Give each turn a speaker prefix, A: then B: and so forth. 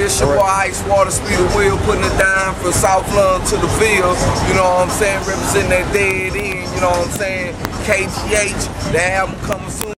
A: This your boy Ice Water Speeder Wheel, putting it down from South London to the Ville. You know what I'm saying? Representing that dead end. You know what I'm saying? KGH. That album coming soon.